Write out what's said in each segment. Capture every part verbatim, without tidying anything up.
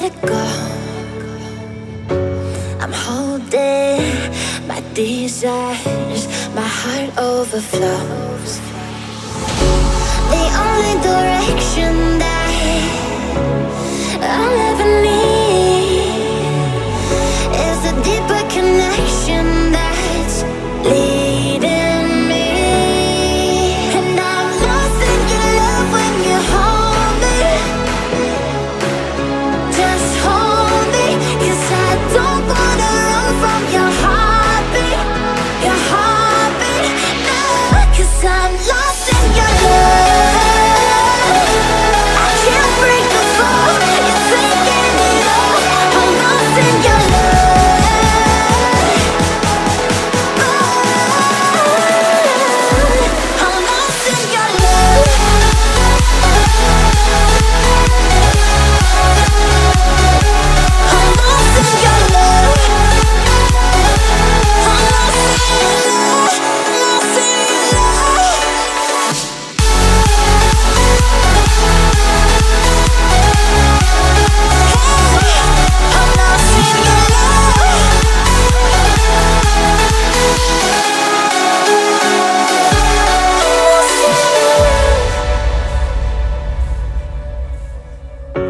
let it go. I'm holding my desires, my heart overflows. The only direction that I'll ever need is a deeper connection that's leading me. And I'm lost in your love when you hold me. Just hold me, 'cause I don't wanna run from your heartbeat, your heartbeat, no. 'Cause I'm lost in your love. I can't break the fall, you're taking it all. I'm lost in your love. Oh, I'm lost in your love. I'm lost in your love. I'm lost in your love. Lost in your love. I'm lost in your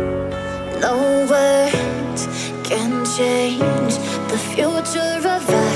love. No words can change the future of us.